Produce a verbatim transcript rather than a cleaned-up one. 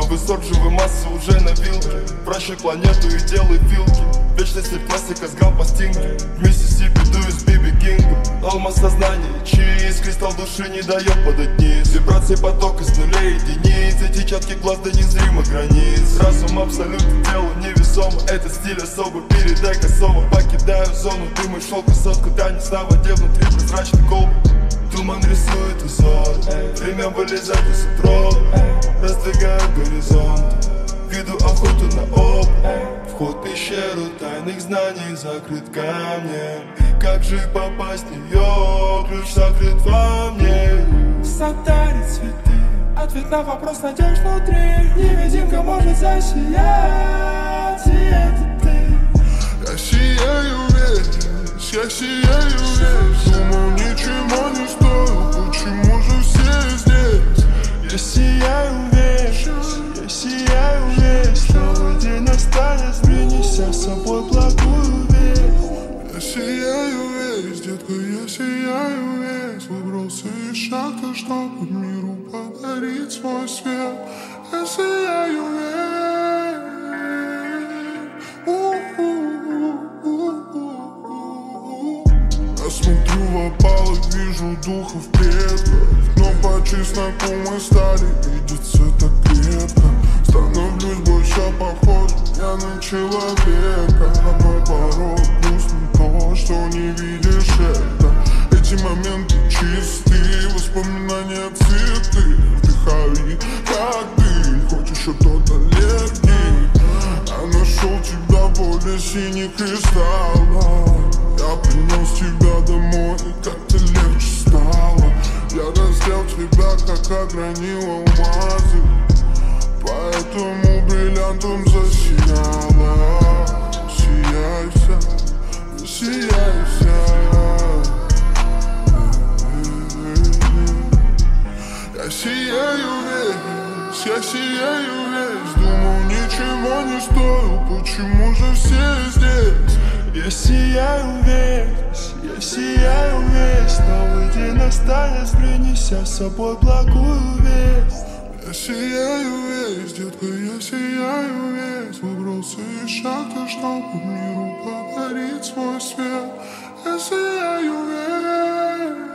высок, живой массы уже на вилке. Прощай планету и делай филки. Вечный стиль классика с грамм-пластинки. В Миссисипи дую с Биби Кингом. Алмаз сознания, чиз, кристалл души не дает падать низ. Вибрации поток из нулей единиц. Эти четкий глаз до незримых границ. Разум абсолютно телу невесомо. Этот стиль особо, передай косово. Покидаю зону, дыма и шелка сотку. Танец на воде внутри прозрачный колб. Туман рисует узор, время вылезать из утроб. Раздвигаю горизонт, веду охоту на об. Вход в пещеру тайных знаний закрыт камнем. Как же попасть в нее, ключ закрыт во мне. Сад дарит цветы, ответ на вопрос найдешь внутри. Невидимка может засиять, и это ты. Я сияю весь, я сияю весь. Думал, ничего не стою, почему же все здесь? Я сияю весь, я сияю весь. Новый день настанет, принеся с собой благую весть. Я сияю весь, детка, я сияю весь. Выбрался из шахты, чтобы миру подарить свой свет. Я сияю весь. Я смотрю в опалы, вижу духов предков. Но почти знакомы стали видеться так крепко. Становлюсь больше похожим я на человека. Но порой грустно то, что не видишь это. Эти моменты чистые, воспоминания цветы. Вдыхай, как ты, хочешь что-то легкий. Я нашел тебя более синих кристаллов. Я принес тебя домой, и как-то легче стало. Я раздел тебя, как огранил алмазы. Поэтому бриллиантом засияла. Сияйся, сияйся. Я сияю весь, я сияю весь. Думал, ничего не стою, почему же все здесь? Я сияю весь, я сияю весь. Новый день настанет, принеся с собой благую весть. Я сияю весь, детка, я сияю весь. Выбрался из шахты, чтобы миру подарить свой свет. Я сияю весь.